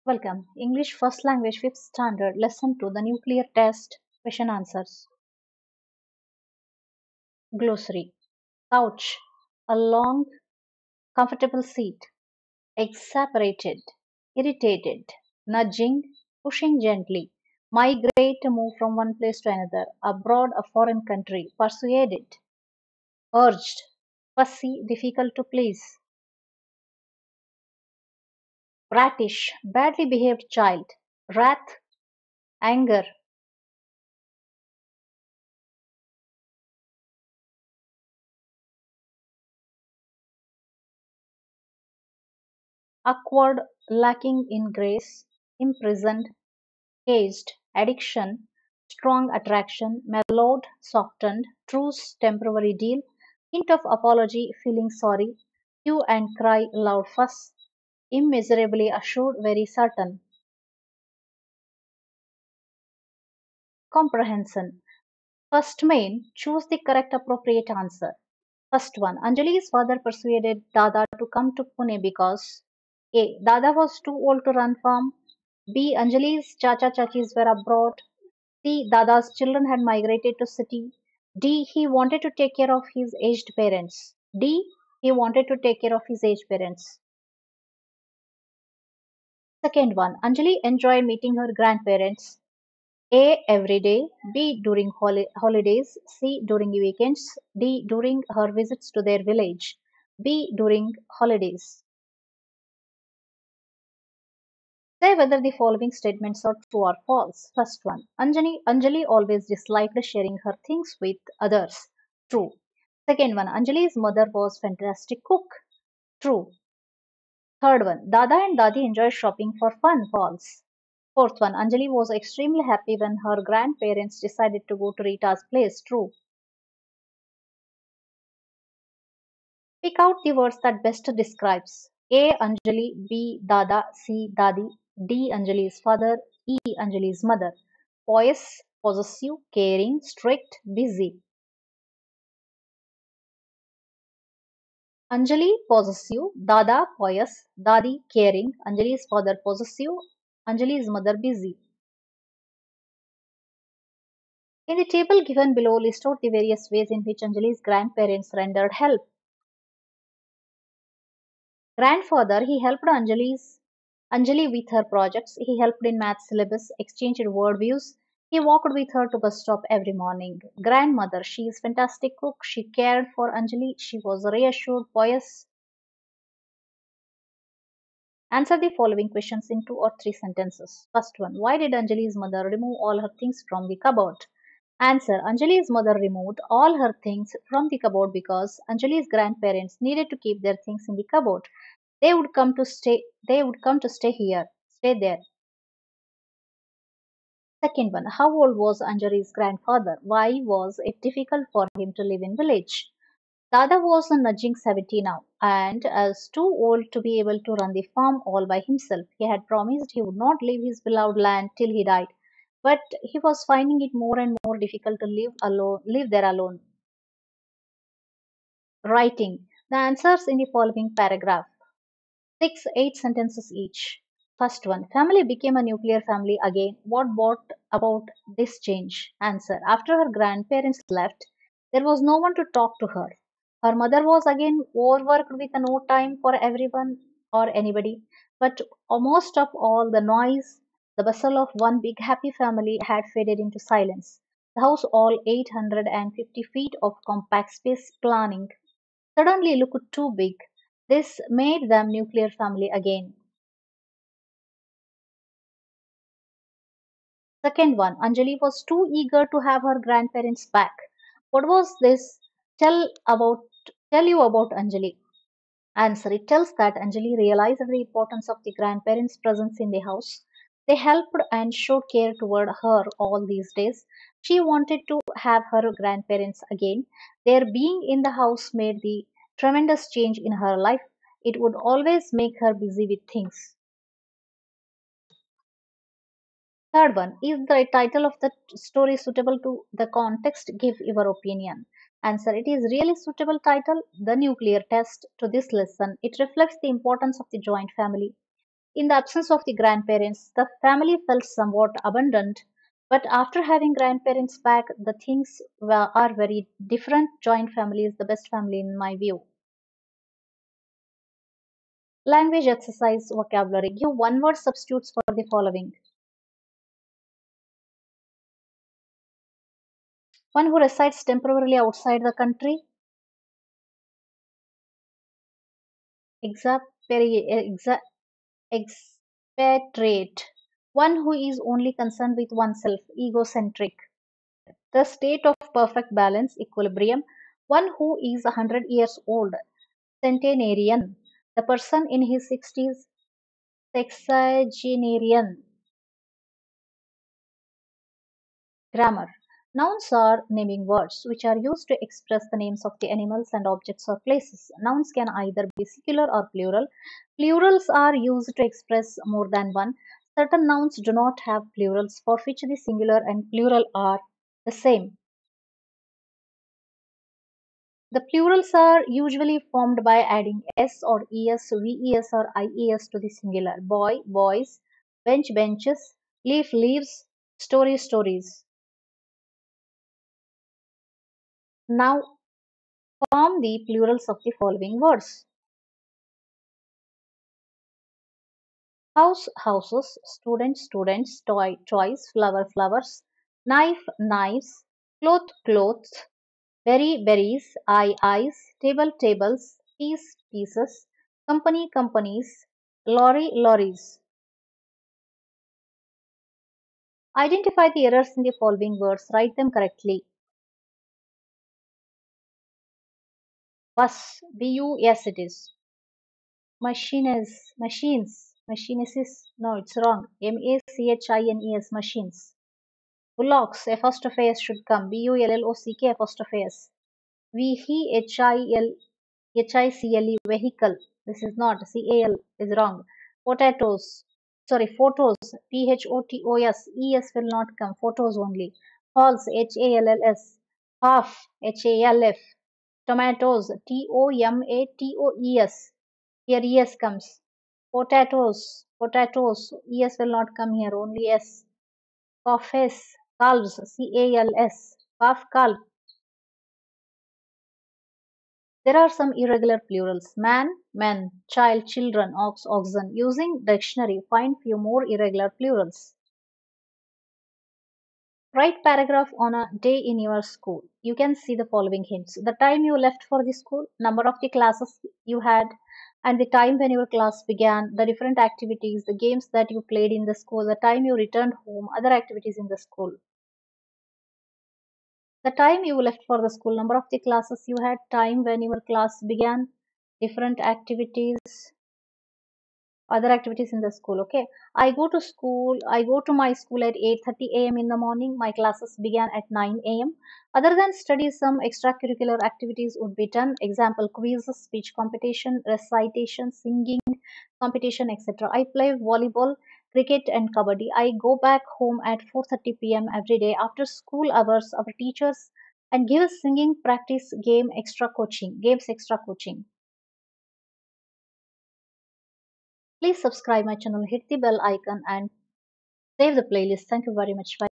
Welcome. English First Language 5th Standard Lesson 2 The Nuclear Test Question Answers. Glossary. Couch. A long, comfortable seat. Exasperated. Irritated. Nudging. Pushing gently. Migrate to move from one place to another. Abroad, a foreign country. Persuaded. Urged. Fussy. Difficult to please. Bratish. Badly behaved child. Wrath. Anger. Awkward. Lacking in grace. Imprisoned. Caged, addiction, strong attraction, mellowed, softened, truce, temporary deal, hint of apology, feeling sorry, hue and cry, loud fuss, immeasurably assured, very certain. Comprehension. First main, choose the correct appropriate answer. First one, Anjali's father persuaded Dada to come to Pune because A. Dada was too old to run farm. B. Anjali's chacha chachis were abroad. C. Dada's children had migrated to city. D. He wanted to take care of his aged parents. D. He wanted to take care of his aged parents. Second one, Anjali enjoyed meeting her grandparents. A. Every day. B. During holidays. C. During weekends. D. During her visits to their village. B. During holidays. Say whether the following statements are true or false. First one, Anjali always disliked sharing her things with others. True. Second one, Anjali's mother was fantastic cook. True. Third one, Dada and Dadi enjoy shopping for fun. False. Fourth one, Anjali was extremely happy when her grandparents decided to go to Rita's place. True. Pick out the words that best describes A. Anjali, B. Dada, C. Dadi, D. Anjali's father, E. Anjali's mother. Poise, possessive, caring, strict, busy. Anjali possessive, Dada pious, Dadi caring, Anjali's father possessive, Anjali's mother busy. In the table given below, list out the various ways in which Anjali's grandparents rendered help. Grandfather, he helped Anjali with her projects. He helped in math syllabus, exchanged word views. He walked with her to bus stop every morning. Grandmother, she is fantastic cook. She cared for Anjali. She was reassured, pious. Answer the following questions in 2 or 3 sentences. First one, why did Anjali's mother remove all her things from the cupboard? Answer, Anjali's mother removed all her things from the cupboard because Anjali's grandparents needed to keep their things in the cupboard. They would come to stay here, stay there. Second one, how old was Anjali's grandfather? Why was it difficult for him to live in village? Dada was nudging 70 now and as too old to be able to run the farm all by himself. He had promised he would not leave his beloved land till he died, but he was finding it more and more difficult to live there alone. Writing the answers in the following paragraph. 8 sentences each. First one, family became a nuclear family again. What brought about this change? Answer, after her grandparents left, there was no one to talk to her. Her mother was again overworked with no time for everyone or anybody. But most of all, the noise, the bustle of one big happy family had faded into silence. The house, all 850 feet of compact space planning, suddenly looked too big. This made them nuclear family again. Second one, Anjali was too eager to have her grandparents back. What was this? Tell about tell you about Anjali. Answer, it tells that Anjali realized the importance of the grandparents' presence in the house. They helped and showed care toward her all these days. She wanted to have her grandparents again. Their being in the house made the tremendous change in her life. It would always make her busy with things. Third one, is the title of the story suitable to the context? Give your opinion. Answer, it is really suitable title, The Nuclear Test, to this lesson. It reflects the importance of the joint family. In the absence of the grandparents, the family felt somewhat abandoned. But after having grandparents back, the things are very different. Joint family is the best family in my view. Language exercise vocabulary. Give one word substitutes for the following. One who resides temporarily outside the country. Exa- expatriate. One who is only concerned with oneself. Egocentric. The state of perfect balance, equilibrium. One who is 100 years old. Centenarian. The person in his 60s. Sexagenarian. Grammar. Nouns are naming words which are used to express the names of the animals and objects or places. Nouns can either be singular or plural. Plurals are used to express more than one. Certain nouns do not have plurals for which the singular and plural are the same. The plurals are usually formed by adding s or es, ves or ies to the singular. Boy, boys, bench, benches, leaf, leaves, story, stories. Now form the plurals of the following words. House, houses, student, students, toy, toys, flower, flowers, knife, knives, cloth, clothes, berry, berries, eye, eyes, table, tables, piece, pieces, company, companies, lorry, lorries. Identify the errors in the following words. Write them correctly. Bus, B-U-S it is. Machines, machines, machines. No, it's wrong. M-A-C-H-I-N-E-S, machines. Bullocks, apostrophe S should come. B-U-L-L-O-C-K, apostrophe S. Vehicle, vehicle. This is not. C-A-L is wrong. Potatoes, sorry, photos. P-H-O-T-O-S. E-S will not come. Photos only. Halls, H-A-L-L-S. Half, H-A-L-F. Tomatoes, T-O-M-A-T-O-E-S. Here ES comes. Potatoes, potatoes. ES will not come here. Only S. Calves, calves. C-A-L-S. Calf, calf. There are some irregular plurals: man, men, child, children, ox, oxen. Using dictionary, find few more irregular plurals. Write paragraph on a day in your school. You can see the following hints. The time you left for the school, number of the classes you had, and the time when your class began, the different activities, the games that you played in the school, the time you returned home, other activities in the school. The time you left for the school, number of the classes you had, time when your class began, different activities, other activities in the school. Okay, I go to my school at 8:30 a.m. in the morning. My classes began at 9 a.m. Other than studies, some extracurricular activities would be done. Example: quizzes, speech competition, recitation, singing competition, etc. I play volleyball, cricket, and kabaddi. I go back home at 4:30 p.m. every day after school hours. Our teachers and give us singing practice, games extra coaching. Please subscribe my channel, hit the bell icon, and save the playlist. Thank you very much. Bye.